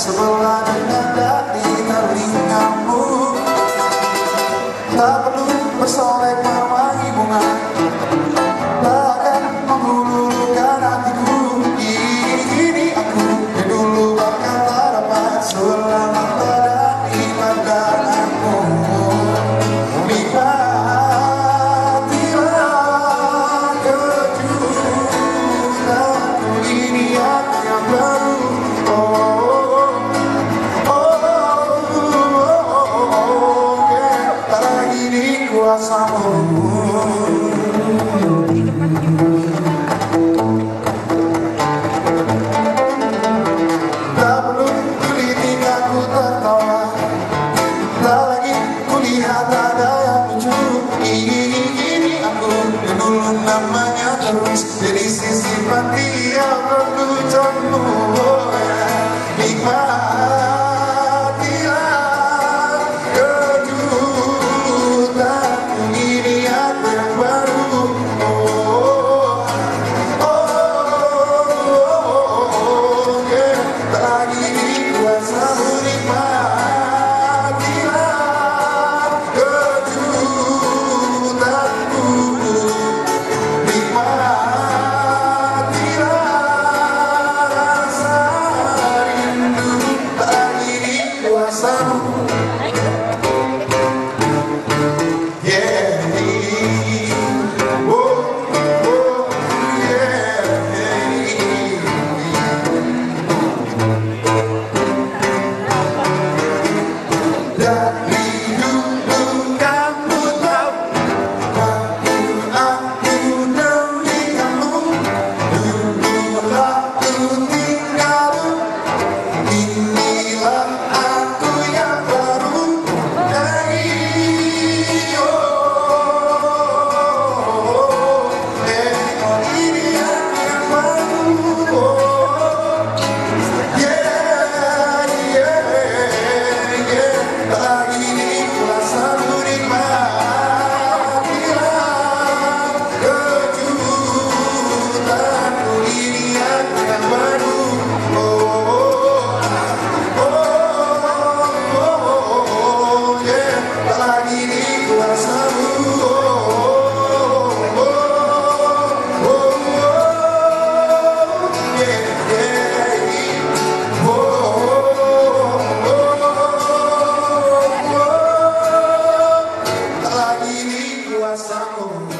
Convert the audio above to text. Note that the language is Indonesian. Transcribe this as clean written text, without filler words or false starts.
sebelah dengan dari telingamu. Tak perlu bersolek mewangi bunga, takkan menghulurkan hatiku. Ini aku yang dulu bahkan tak dapat selamat dari pandanganmu. Nikmatilah kejutanku, ini aku yang baru. Tak lagi di kuasamu. Tak perlu kulitikaku tertawa, tak lagi kulihat ada yang lucu. Ini aku yang dulu namanya terus jadi sisi hati yang berducamu. Nikmatilah kejutanku, ini aku yang baru. Tak lagi dikuasamu. Nikmatilah kejutanku, nikmatilah rasa rindu. Tak lagi dikuasamu. Dari dulu kamu tahu, waktu aku demi kamu, dulu aku tinggal. Inilah aku yang baru. Ini aku yang baru. Lagi dikuasamu. Nikmatilah kejutanku, ini aku yang baru. Tak lagi dikuasamu. Tak lagi dikuasamu.